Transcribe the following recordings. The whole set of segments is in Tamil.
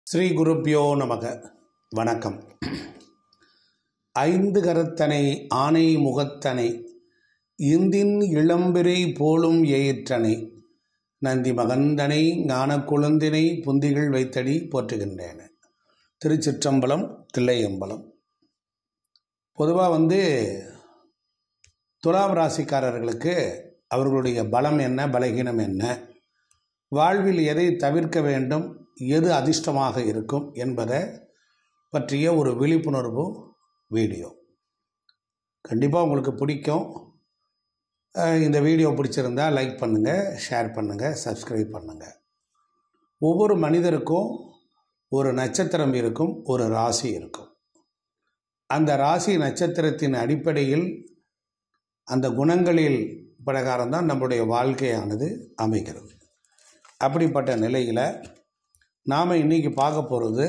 ஸ்ரீ குருப்யோ நமக. வணக்கம். ஐந்து கரத்தனை ஆனை முகத்தனை இந்தின் இளம்பிரை போலும் எயிற்றனை நந்தி மகந்தனை ஞான கொழுந்தினை புந்திகள் வைத்தடி போற்றுகின்றன. திருச்சிற்றம்பலம், தில்லையம்பலம். பொதுவாக துலாம் ராசிக்காரர்களுக்கு அவர்களுடைய பலம் என்ன, பலகீனம் என்ன, வாழ்வில் எதை தவிர்க்க வேண்டும், எது அதிர்ஷ்டமாக இருக்கும் என்பதை பற்றிய ஒரு விழிப்புணர்வு வீடியோ. கண்டிப்பாக உங்களுக்கு பிடிக்கும். இந்த வீடியோ பிடிச்சிருந்தால் லைக் பண்ணுங்கள், ஷேர் பண்ணுங்கள், சப்ஸ்கிரைப் பண்ணுங்கள். ஒவ்வொரு மனிதருக்கும் ஒரு நட்சத்திரம் இருக்கும், ஒரு ராசி இருக்கும். அந்த ராசி நட்சத்திரத்தின் அடிப்படையில் அந்த குணங்களில் பிரகாரம்தான் நம்முடைய வாழ்க்கையானது அமைகிறது. அப்படிப்பட்ட நிலையில் நாம் இன்றைக்கி பார்க்க போகிறது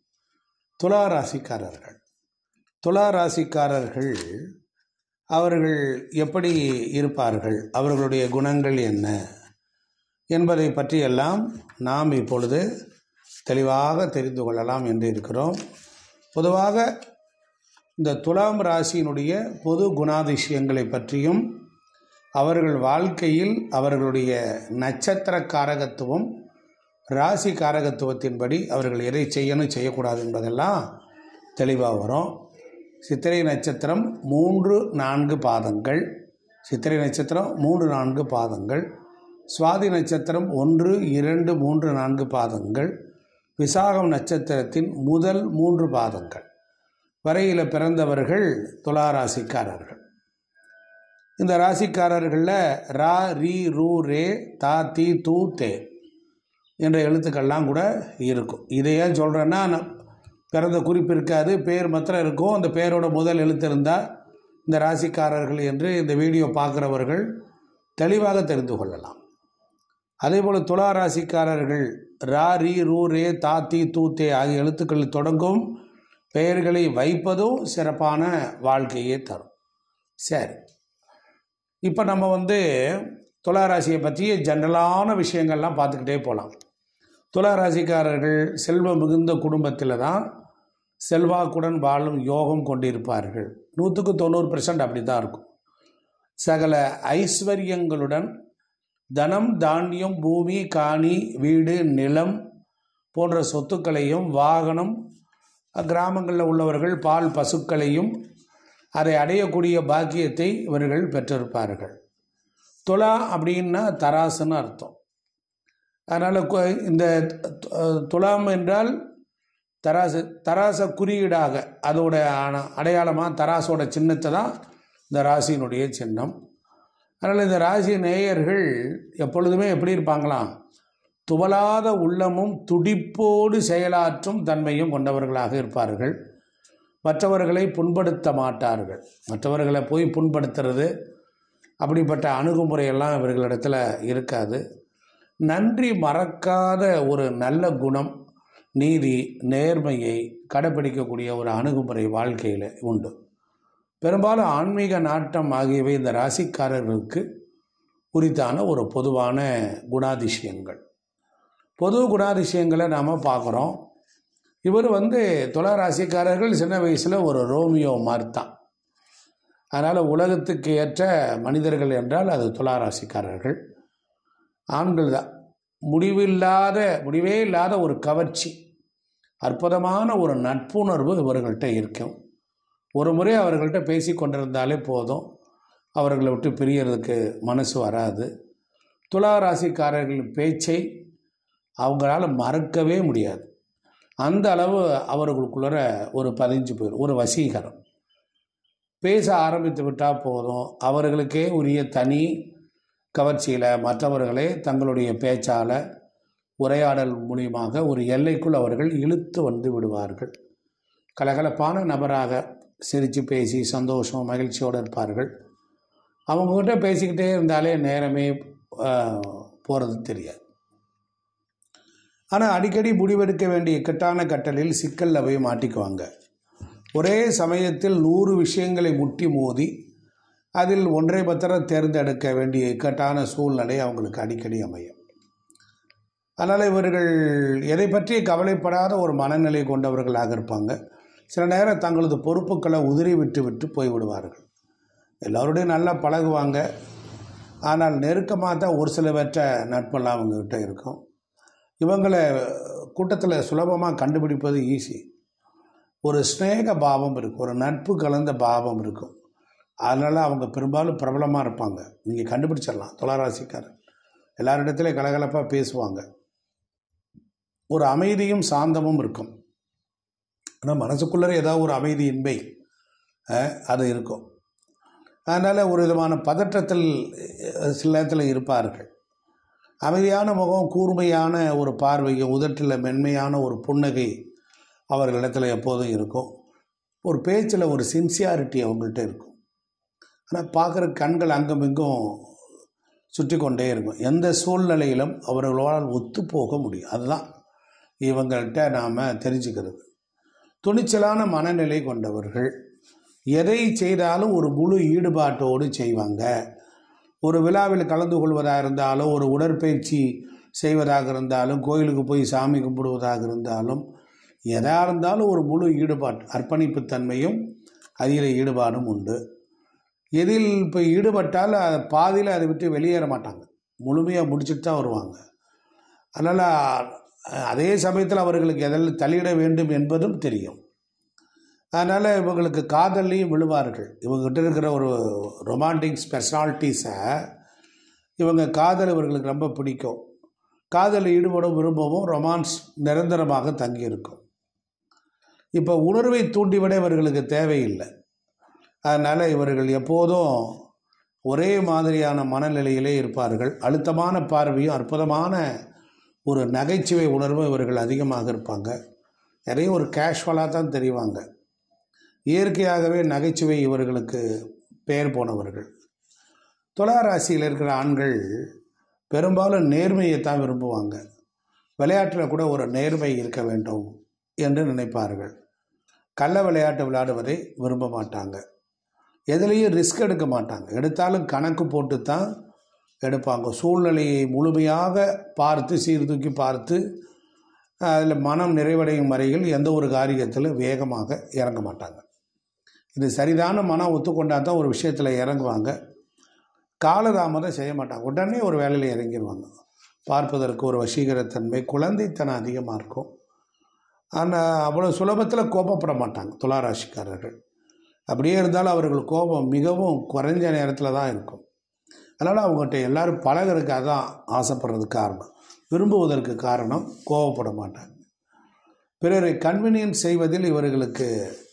துலா ராசிக்காரர்கள். துலா ராசிக்காரர்கள் அவர்கள் எப்படி இருப்பார்கள், அவர்களுடைய குணங்கள் என்ன என்பதை பற்றியெல்லாம் நாம் இப்பொழுது தெளிவாக தெரிந்து கொள்ளலாம் என்று இருக்கிறோம். பொதுவாக இந்த துலாம் ராசியினுடைய பொது குணாதிசயங்களை பற்றியும் அவர்கள் வாழ்க்கையில் அவர்களுடைய நட்சத்திர காரகத்துவம், ராசி காரகத்துவத்தின்படி அவர்கள் எதை செய்யணும், செய்யக்கூடாது என்பதெல்லாம் தெளிவாக வரும். சித்திரை நட்சத்திரம் 3-4 பாதங்கள், சித்திரை நட்சத்திரம் 3-4 பாதங்கள், சுவாதி நட்சத்திரம் 1, 2, 3, 4 பாதங்கள், விசாகம் நட்சத்திரத்தின் முதல் 3 பாதங்கள் வரையில் பிறந்தவர்கள் துலா ராசிக்காரர்கள். இந்த ராசிக்காரர்களில் ரா, ரி, ரூ, ரே, தா, தி, தூ, தே என்ற எழுத்துக்கள்லாம் கூட இருக்கும். இதை ஏன் சொல்கிறேன்னா, பிறந்த குறிப்பு இருக்காது, பேர் மாத்திரம் இருக்கும். அந்த பேரோட முதல் எழுத்து இருந்தால் இந்த ராசிக்காரர்கள் என்று இந்த வீடியோ பார்க்குறவர்கள் தெளிவாக தெரிந்து கொள்ளலாம். அதேபோல் துலா ராசிக்காரர்கள் ரா, ரி, ரூ, ரே, தா, தி, தூ, தே ஆகிய எழுத்துக்களில் தொடங்கும் பெயர்களை வைப்பதும் சிறப்பான வாழ்க்கையே தரும். சரி, இப்போ நம்ம துலா ராசியை பற்றி ஜென்ரலான விஷயங்கள்லாம் பார்த்துக்கிட்டே போகலாம். துலா ராசிக்காரர்கள் செல்வம் மிகுந்த குடும்பத்தில் தான் செல்வாக்குடன் வாழும் யோகம் கொண்டிருப்பார்கள். 100% அப்படி தான் இருக்கும். சகல ஐஸ்வர்யங்களுடன் தனம், தானியம், பூமி, காணி, வீடு, நிலம் போன்ற சொத்துக்களையும், வாகனம், கிராமங்களில் உள்ளவர்கள் பால் பசுக்களையும் அதை அடையக்கூடிய பாக்கியத்தை இவர்கள் பெற்றிருப்பார்கள். துலா அப்படின்னா தராசுன்னு அர்த்தம். அதனால் இந்த துலாம் என்றால் தராசு, தராசை குறியீடாக அதோட அடையாளமாக தராசோட சின்னத்தை தான் இந்த ராசியினுடைய சின்னம். அதனால் இந்த ராசி நேயர்கள் எப்பொழுதுமே எப்படி இருப்பாங்களாம், துவலாத உள்ளமும் துடிப்போடு செயலாற்றும் தன்மையும் கொண்டவர்களாக இருப்பார்கள். மற்றவர்களை புண்படுத்த மாட்டார்கள். மற்றவர்களை போய் புண்படுத்துறது அப்படிப்பட்ட அணுகுமுறையெல்லாம் இவர்களிடத்தில் இருக்காது. நன்றி மறக்காத ஒரு நல்ல குணம், நீதி, நேர்மையை கடைப்பிடிக்கக்கூடிய ஒரு அணுகுமுறை வாழ்க்கையில் உண்டு. பெரும்பாலும் ஆன்மீக நாட்டம் ஆகியவை இந்த ராசிக்காரர்களுக்கு உரித்தான ஒரு பொதுவான குணாதிசயங்கள். பொது குணாதிசயங்களை நாம் பார்க்குறோம். இவர் துலா ராசிக்காரர்கள் சின்ன வயசில் ஒரு ரோமியோ மாதிரி தான். அதனால் உலகத்துக்கு ஏற்ற மனிதர்கள் என்றால் அது துலா ராசிக்காரர்கள். ஆண்கள் தான். முடிவே இல்லாத ஒரு கவர்ச்சி, அற்புதமான ஒரு நட்புணர்வு இவர்கள்ட்ட இருக்கும். ஒரு முறை அவர்கள்ட்ட பேசி கொண்டிருந்தாலே போதும், அவர்களை விட்டு பிரியறதுக்கு மனசு வராது. துலா ராசிக்காரர்களின் பேச்சை அவங்களால மறக்கவே முடியாது. அந்த அளவு அவர்களுக்குள்ள ஒரு பதிஞ்சு போயிடும், ஒரு வசீகரம். பேச ஆரம்பித்து விட்டால் போதும், அவர்களுக்கே உரிய தனி கவர்ச்சியில் மற்றவர்களை தங்களுடைய பேச்சால், உரையாடல் மூலியமாக ஒரு எல்லைக்குள் அவர்கள் இழுத்து விடுவார்கள். கலகலப்பான நபராக சிரித்து பேசி சந்தோஷம் மகிழ்ச்சியோடு இருப்பார்கள். அவங்ககிட்ட பேசிக்கிட்டே இருந்தாலே நேரமே போகிறது தெரியாது. ஆனால் அடிக்கடி முடிவெடுக்க வேண்டிய இக்கட்டான கட்டலில் சிக்கலில் போய் மாட்டிக்குவாங்க. ஒரே சமயத்தில் 100 விஷயங்களை முட்டி மோதி அதில் ஒன்றை மாத்திரம் தேர்ந்தெடுக்க வேண்டிய இக்கட்டான சூழ்நிலை அவங்களுக்கு அடிக்கடி அமையும். அதனால் இவர்கள் எதை பற்றி கவலைப்படாத ஒரு மனநிலை கொண்டவர்களாக இருப்பாங்க. சில நேரம் தங்களது பொறுப்புகளை உதிரி விட்டு போய்விடுவார்கள். எல்லோருடையும் நல்லா பழகுவாங்க. ஆனால் நெருக்கமாக தான் ஒரு சிலவற்ற நட்பெல்லாம் அவங்கக்கிட்ட இருக்கும். இவங்களை கூட்டத்தில் சுலபமாக கண்டுபிடிப்பது ஈஸி. ஒரு ஸ்நேக பாவம் இருக்கும், ஒரு நட்பு கலந்த பாவம் இருக்கும். அதனால் அவங்க பெரும்பாலும் பிரபலமாக இருப்பாங்க. நீங்கள் கண்டுபிடிச்சிடலாம். துளாராசிக்காரர் எல்லாரிடத்துலையும் கலகலப்பாக பேசுவாங்க. ஒரு அமைதியும் சாந்தமும் இருக்கும். ஆனால் மனசுக்குள்ளே ஏதாவது ஒரு அமைதியின்மை அது இருக்கும். அதனால் ஒரு விதமான பதற்றத்தில் சில நேரத்தில் இருப்பார்கள். அமைதியான முகம், கூர்மையான ஒரு பார்வையும், உதட்டில் மென்மையான ஒரு புன்னகை அவர்களிடத்தில் எப்போதும் இருக்கும். ஒரு பேச்சில் ஒரு சின்சியாரிட்டி அவங்கள்ட்ட இருக்கும். ஆனால் பார்க்குற கண்கள் அங்கும் இங்கும் சுற்றி கொண்டே இருக்கும். எந்த சூழ்நிலையிலும் அவர்களால் ஒத்து போக முடியும். அதுதான் இவங்கள்ட்ட நாம் தெரிஞ்சுக்கிறது. துணிச்சலான மனநிலை கொண்டவர்கள். எதை செய்தாலும் ஒரு முழு ஈடுபாட்டோடு செய்வாங்க. ஒரு விழாவில் கலந்து கொள்வதாக இருந்தாலும், ஒரு உடற்பயிற்சி செய்வதாக இருந்தாலும், கோயிலுக்கு போய் சாமி கும்பிடுவதாக இருந்தாலும், எதாக இருந்தாலும் ஒரு முழு ஈடுபாடு, அர்ப்பணிப்புத்தன்மையும் அதில் ஈடுபாடும் உண்டு. எதில் இப்போ ஈடுபட்டால் பாதியில் அதை விட்டு வெளியேற மாட்டாங்க. முழுமையாக முடிச்சுட்டு தான் வருவாங்க. அதனால் அதே சமயத்தில் அவர்களுக்கு எதில் தலையிட வேண்டும் என்பதும் தெரியும். அதனால் இவங்களுக்கு காதல்லையும் விழுவார்கள். இவங்ககிட்ட இருக்கிற ஒரு ரொமான்டிக் பர்சனாலிட்டிஸை இவங்க காதல் இவர்களுக்கு ரொம்ப பிடிக்கும். காதலில் ஈடுபடும் விரும்பவும் ரொமான்ஸ் நிரந்தரமாக தங்கியிருக்கும். இப்போ உணர்வை தூண்டிவிட இவர்களுக்கு தேவையில்லை. அதனால் இவர்கள் எப்போதும் ஒரே மாதிரியான மனநிலையிலே இருப்பார்கள். அழுத்தமான பார்வையும் அற்புதமான ஒரு நகைச்சுவை உணர்வும் இவர்கள் அதிகமாக இருப்பாங்க. நிறைய ஒரு கேஷுவலாக தான் தெரிவாங்க. இயற்கையாகவே நகைச்சுவை இவர்களுக்கு பெயர் போனவர்கள். துலா ராசியில் இருக்கிற ஆண்கள் பெரும்பாலும் நேர்மையைத்தான் விரும்புவாங்க. விளையாட்டில் கூட ஒரு நேர்மை இருக்க வேண்டும் என்று நினைப்பார்கள். கள்ள விளையாட்டு விளையாடுவதை விரும்ப மாட்டாங்க. எதுலேயும் ரிஸ்க் எடுக்க மாட்டாங்க. எடுத்தாலும் கணக்கு போட்டு தான் எடுப்பாங்க. சூழ்நிலையை முழுமையாக பார்த்து சீர்தூக்கி பார்த்து அதில் மனம் நிறைவடையும் வரையில் எந்த ஒரு காரியத்தில் வேகமாக இறங்க மாட்டாங்க. இது சரிதான மனம் ஒத்துக்கொண்டால் தான் ஒரு விஷயத்தில் இறங்குவாங்க. காலதாமதம் செய்ய மாட்டாங்க. உடனே ஒரு வேலையில் இறங்கிடுவாங்க. பார்ப்பதற்கு ஒரு வசீகரத்தன்மை, குழந்தைத்தனம் அதிகமாக இருக்கும். ஆனால் அவ்வளோ சுலபத்தில் கோபப்பட மாட்டாங்க துளாராசிக்காரர்கள். அப்படியே இருந்தாலும் அவர்கள் கோபம் மிகவும் குறைஞ்ச நேரத்தில் தான் இருக்கும். அதனால் அவங்ககிட்ட எல்லோரும் பழகிறதுக்கு அதான் ஆசைப்படுறதுக்கு காரணம், விரும்புவதற்கு காரணம். கோபப்பட மாட்டாங்க. பிறரை கன்வீனியன்ஸ் செய்வதில் இவர்களுக்கு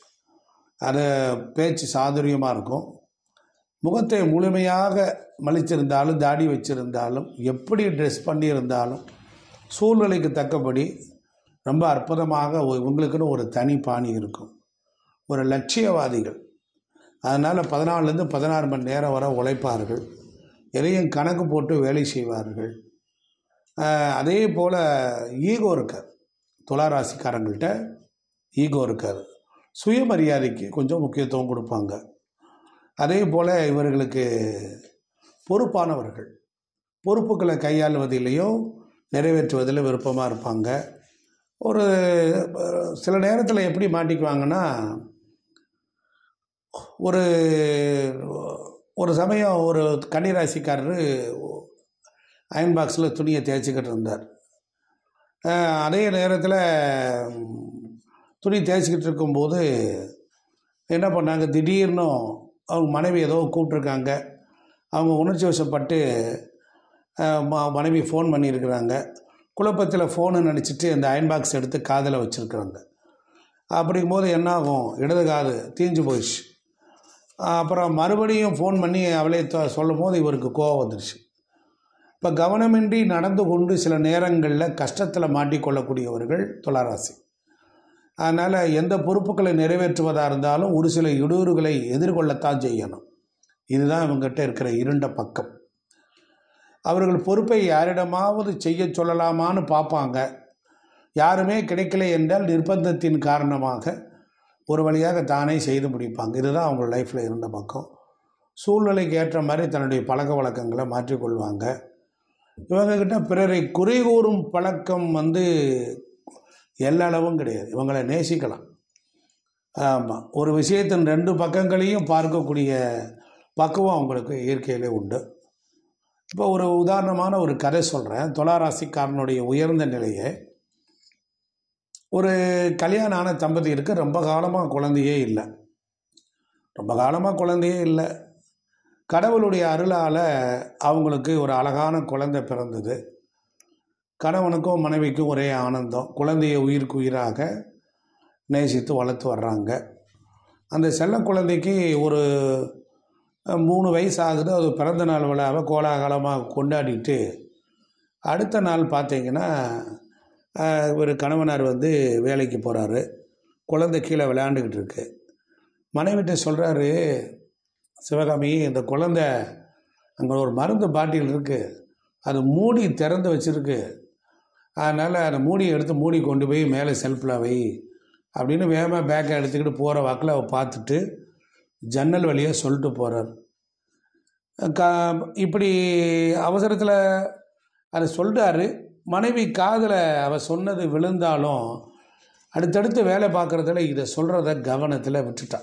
அது பேச்சு சாதுரியமாக இருக்கும். முகத்தை முழுமையாக மலிச்சிருந்தாலும், தாடி வச்சிருந்தாலும், எப்படி ட்ரெஸ் பண்ணியிருந்தாலும் சூழ்நிலைக்கு தக்கபடி ரொம்ப அற்புதமாக இவங்களுக்குன்னு ஒரு தனி பாணி இருக்கும். ஒரு லட்சியவாதிகள். அதனால் 14லேருந்து 16 மணி நேரம் வரை உழைப்பார்கள். எதையும் கணக்கு போட்டு வேலை செய்வார்கள். அதே போல் ஈகோ இருக்காது. துளாராசிக்காரங்கள்ட்ட ஈகோ இருக்காது. சுயமரியாதைக்கு கொஞ்சம் முக்கியத்துவம் கொடுப்பாங்க. அதே போல் இவர்களுக்கு பொறுப்பானவர்கள். பொறுப்புகளை கையாளுவதிலேயும் நிறைவேற்றுவதில் விருப்பமாக இருப்பாங்க. ஒரு சில நேரத்தில் எப்படி மாட்டிக்குவாங்கன்னா, ஒரு சமயம் ஒரு கன்னிராசிக்காரர் அயன் பாக்ஸில் துணியை தேய்ச்சிக்கிட்டு இருந்தார். அதே நேரத்தில் துணி தேய்ச்சிக்கிட்டு இருக்கும்போது என்ன பண்ணாங்க, திடீர்னு அவங்க மனைவி ஏதோ கூப்பிட்ருக்காங்க. அவங்க உணர்ச்சி வசப்பட்டு மனைவி ஃபோன் பண்ணியிருக்கிறாங்க. குழப்பத்தில் ஃபோனு நினச்சிட்டு அந்த அயன் பாக்ஸ் எடுத்து காதில் வச்சுருக்குறாங்க. அப்படிங்கும்போது என்ன ஆகும், இடது காது தீஞ்சு போயிடுச்சு. அப்புறம் மறுபடியும் ஃபோன் பண்ணி அவளே சொல்லும் போது இவருக்கு கோவம் வந்துடுச்சு. இப்போ கவனமின்றி நடந்து கொண்டு சில நேரங்களில் கஷ்டத்தில் மாட்டிக்கொள்ளக்கூடியவர்கள் துளாராசி. அதனால் எந்த பொறுப்புகளை நிறைவேற்றுவதாக இருந்தாலும் ஒரு சில இடையூறுகளை எதிர்கொள்ளத்தான் செய்யணும். இதுதான் இவங்ககிட்ட இருக்கிற இருண்ட பக்கம். அவர்கள் பொறுப்பை யாரிடமாவது செய்ய சொல்லலாமான்னு பார்ப்பாங்க. யாருமே கிடைக்கல என்றால் நிர்பந்தத்தின் காரணமாக ஒரு வழியாக தானே செய்து முடிப்பாங்க. இதுதான் அவங்க லைஃப்பில் இருந்த பக்கம். சூழ்நிலைக்கு ஏற்ற மாதிரி தன்னுடைய பழக்க வழக்கங்களை மாற்றிக்கொள்வாங்க. இவங்கக்கிட்ட பிறரை குறை கூறும் பழக்கம் எல்லளவும் கிடையாது. இவங்களை நேசிக்கலாம். ஆமாம், ஒரு விஷயத்தின் 2 பக்கங்களையும் பார்க்கக்கூடிய பக்குவம் அவங்களுக்கு இயற்கையிலே உண்டு. இப்போ ஒரு உதாரணமான ஒரு கதை சொல்கிறேன். துளாராசிக்காரனுடைய உயர்ந்த நிலையை. ஒரு கல்யாணம் ஆன தம்பதி இருக்குது. ரொம்ப காலமாக குழந்தையே இல்லை. கடவுளுடைய அருளால் அவங்களுக்கு ஒரு அழகான குழந்தை பிறந்தது. கணவனுக்கும் மனைவிக்கும் ஒரே ஆனந்தம். குழந்தையை உயிருக்கு உயிராக நேசித்து வளர்த்து வர்றாங்க. அந்த செல்ல குழந்தைக்கு ஒரு 3 வயசு ஆகுது. அது பிறந்த நாள் விழாவை கோலாகலமாக கொண்டாடிட்டு அடுத்த நாள் பார்த்தீங்கன்னா ஒரு கணவனார் வேலைக்கு போகிறாரு. குழந்தை கீழே விளையாண்டுக்கிட்டு இருக்கு. மனைவிட்ட சொல்கிறாரு, சிவகாமி, இந்த குழந்தை அங்கே ஒரு மருந்து பாட்டில் இருக்குது, அது மூடி திறந்து வச்சுருக்கு, அதனால் அந்த மூடியை எடுத்து மூடி கொண்டு போய் மேலே செல்ஃபில் வை அப்படின்னு வேகமாக பேக்கை எடுத்துக்கிட்டு போகிற வாக்கில் அவள் பார்த்துட்டு ஜன்னல் வழியாக சொல்லிட்டு போகிறார். இப்படி அவசரத்தில் அதை சொல்கிறாரு. மனைவி காதில் அவள் சொன்னது விழுந்தாலும் அடுத்தடுத்து வேலை பார்க்குறதுல இதை சொல்கிறத கவனத்தில் விட்டுட்டான்.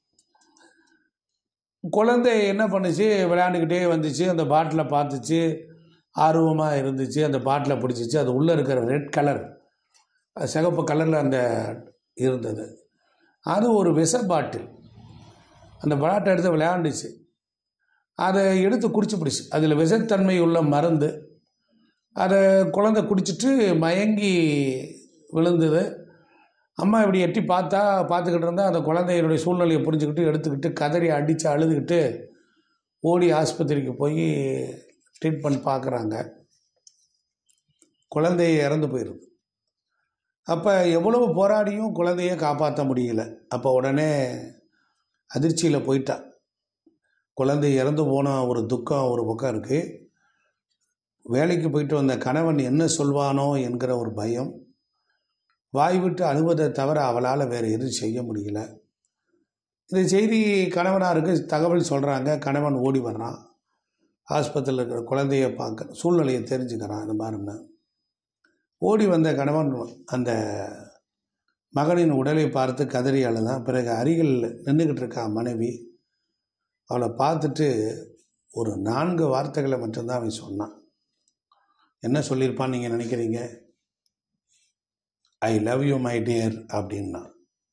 குழந்தை என்ன பண்ணுச்சு, விளையாண்டுக்கிட்டே வந்துச்சு. அந்த பாட்டிலை பார்த்துச்சு, ஆர்வமாக இருந்துச்சு. அந்த பாட்டிலை பிடிச்சிச்சு. அது உள்ளே இருக்கிற ரெட் கலர், சிகப்பு கலரில் அந்த இருந்தது. அது ஒரு விஷ பாட்டில். அந்த பாட்டை எடுத்து விளையாண்டுச்சு. அதை எடுத்து குடிச்சு பிடிச்சி, அதில் விஷத்தன்மை உள்ள மருந்து. அதை குழந்தை குடிச்சிட்டு மயங்கி விழுந்தது. அம்மா இப்படி எட்டி பார்த்துக்கிட்டு இருந்தால் அந்த குழந்தையினுடைய சூழ்நிலையை புரிஞ்சுக்கிட்டு எடுத்துக்கிட்டு கதறி அடித்து அழுதுகிட்டு ஓடி ஆஸ்பத்திரிக்கு போய் ட்ரீட்மெண்ட் பார்க்குறாங்க. குழந்தைய இறந்து போயிடுது. அப்போ எவ்வளவு போராடியும் குழந்தைய காப்பாற்ற முடியல. அப்போ உடனே அதிர்ச்சியில் போயிட்டா. குழந்தை இறந்து போன ஒரு துக்கம் ஒரு பக்கம் இருக்குது. வேலைக்கு போயிட்டு வந்த கணவன் என்ன சொல்வானோ என்கிற ஒரு பயம். வாய் விட்டு அழுவதை தவிர அவளால் வேறு எதுவும் செய்ய முடியல. இந்த செய்தி கணவனாருக்கு தகவல் சொல்கிறாங்க. கணவன் ஓடி வர்றான். ஆஸ்பத்திரியில் இருக்கிற குழந்தைய பார்க்க சூழ்நிலையை தெரிஞ்சுக்கிறான். இந்த மாதிரின்னு ஓடி வந்த கணவன் அந்த மகனின் உடலை பார்த்து கதறி அழுதான். பிறகு அருகில் நின்றுக்கிட்டு இருக்கா மனைவி. அவளை பார்த்துட்டு ஒரு 4 வார்த்தைகளை மட்டும்தான் அவன் சொன்னான். என்ன சொல்லியிருப்பான்னு நீங்கள் நினைக்கிறீங்க? I love you my dear அப்படின்னா.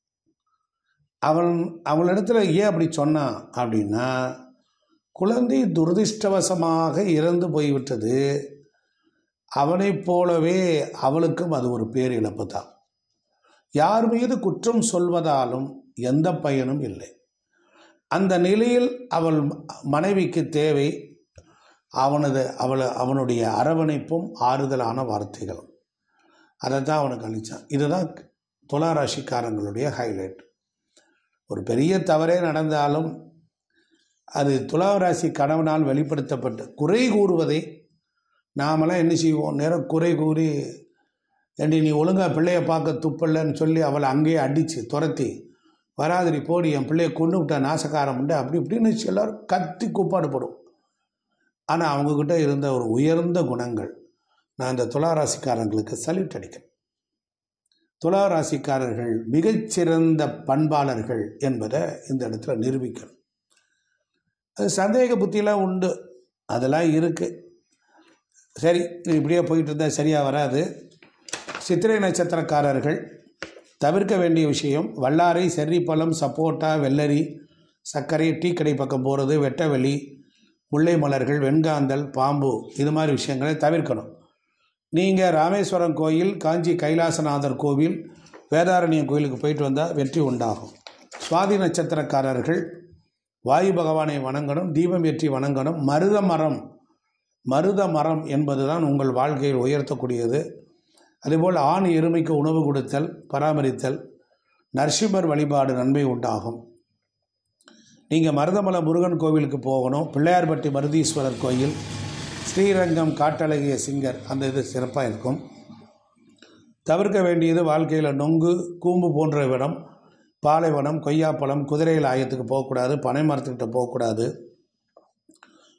அவளிடத்துல ஏன் அப்படி சொன்னான் அப்படின்னா, குழந்தை துரதிர்ஷ்டவசமாக இறந்து போய்விட்டது. அவனைப் போலவே அவளுக்கும் அது ஒரு பேரிழப்பு தான். யார் மீது குற்றம் சொல்வதாலும் எந்த பயனும் இல்லை. அந்த நிலையில் அவள் மனைவிக்கு தேவை அவனுடைய அரவணைப்பும் ஆறுதலான வார்த்தைகளும். அதை தான் அவனுக்கு அளித்தான். இதுதான் துளாராசிக்காரங்களுடைய ஹைலைட். ஒரு பெரிய தவறே நடந்தாலும் அது துளாராசி கணவனால் வெளிப்படுத்தப்பட்டு குறை கூறுவதை நாமெல்லாம் என்ன செய்வோம், நேரம் குறை கூறி ஏண்டி நீ ஒழுங்காக பிள்ளையை பார்க்க துப்பில்லைன்னு சொல்லி அவளை அங்கேயே அடித்து துரத்தி வராதிரி போடி என் பிள்ளையை கொண்டு விட்டா நாசக்காரம் உண்டு அப்படி இப்படின்னு எல்லோரும் கத்தி கூப்பாடுபடும். ஆனால் அவங்கக்கிட்ட இருந்த ஒரு உயர்ந்த குணங்கள். நான் இந்த துளாராசிக்காரங்களுக்கு சல்யூட் அடிக்கிறேன். துளாராசிக்காரர்கள் மிகச்சிறந்த பண்பாளர்கள் என்பதை இந்த இடத்துல நிரூபிக்கணும். அது சந்தேக புத்தியெலாம் உண்டு, அதெல்லாம் இருக்குது. சரி, இப்படியே போயிட்டு இருந்தால் சரியாக வராது. சித்திரை நட்சத்திரக்காரர்கள் தவிர்க்க வேண்டிய விஷயம், வல்லாரை, செர்ரிப்பழம், சப்போட்டா, வெள்ளரி, சர்க்கரை, டீ கடை பக்கம் போகிறது, வெட்டவெளி, முல்லை மலர்கள், வெண்காந்தல், பாம்பு, இது மாதிரி விஷயங்களை தவிர்க்கணும். நீங்கள் ராமேஸ்வரம் கோயில், காஞ்சி கைலாசநாதர் கோவில், வேதாரண்யம் கோயிலுக்கு போயிட்டு வந்தால் வெற்றி உண்டாகும். சுவாதி நட்சத்திரக்காரர்கள் வாயு பகவானை வணங்கணும், தீபம் ஏற்றி வணங்கணும். மருத மரம் என்பது தான் உங்கள் வாழ்க்கையில் உயர்த்தக்கூடியது. அதேபோல் ஆண் எருமைக்கு உணவு கொடுத்தல், பராமரித்தல், நரசிம்மர் வழிபாடு நன்மை உண்டாகும். நீங்கள் மருதமலை முருகன் கோவிலுக்கு போகணும். பிள்ளையார்பட்டி மருதீஸ்வரர் கோயில், ஸ்ரீரங்கம் காட்டழகிய சிங்கர், அந்த இது சிறப்பாக இருக்கும். தவிர்க்க வேண்டியது வாழ்க்கையில் நொங்கு, கூம்பு போன்ற இடம், பாலைவனம், கொய்யாப்பழம், குதிரையில் ஆயத்துக்கு போகக்கூடாது, பனை மரத்துக்கிட்ட போகக்கூடாது,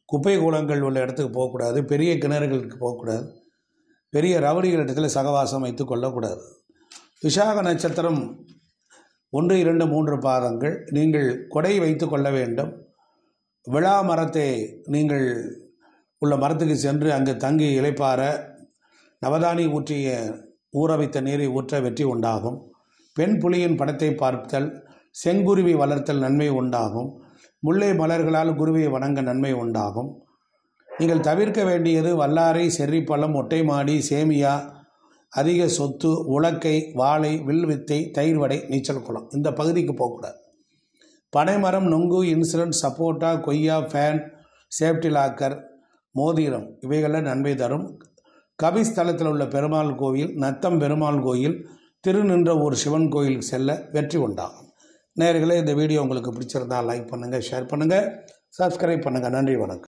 குப்பை கூலங்கள் உள்ள இடத்துக்கு போகக்கூடாது, பெரிய கிணறுகளுக்கு போகக்கூடாது, பெரிய ரவுடிகள் இடத்துல சகவாசம் வைத்து கொள்ளக்கூடாது. விசாக நட்சத்திரம் 1, 2, 3 பாதங்கள் நீங்கள் கொடை வைத்து கொள்ள வேண்டும். விழா மரத்தை நீங்கள் உள்ள மரத்துக்கு சென்று அங்கு தங்கி இளைப்பாற நவதானி ஊற வைத்த நீரை ஊற்ற வெற்றி உண்டாகும். பெண் புலியின் படத்தை பார்த்தல், செங்குருவி வளர்த்தல் நன்மை உண்டாகும். முல்லை மலர்களால் குருவியை வணங்க நன்மை உண்டாகும். நீங்கள் தவிர்க்க வேண்டியது வல்லாரை, செர்ரிப்பழம், மொட்டை மாடி, சேமியா, அதிக சொத்து, உலக்கை, வாழை, வில்வித்தை, தயிர் வடை, நீச்சல் குளம், இந்த பகுதிக்கு போகக்கூடாது. பனைமரம், நொங்கு, இன்சூரன்ஸ், சப்போட்டா, கொய்யா, ஃபேன், சேஃப்டி லாக்கர், மோதிரம் இவைகளில் நன்மை தரும். கபிஸ்தலத்தில் உள்ள பெருமாள் கோவில், நத்தம் பெருமாள் கோயில், திருநின்ற ஒரு சிவன் கோயிலுக்கு செல்ல வெற்றி உண்டாகும். நேயர்களே, இந்த வீடியோ உங்களுக்கு பிடிச்சிருந்தால் லைக் பண்ணுங்கள், ஷேர் பண்ணுங்கள், சப்ஸ்கிரைப் பண்ணுங்கள். நன்றி, வணக்கம்.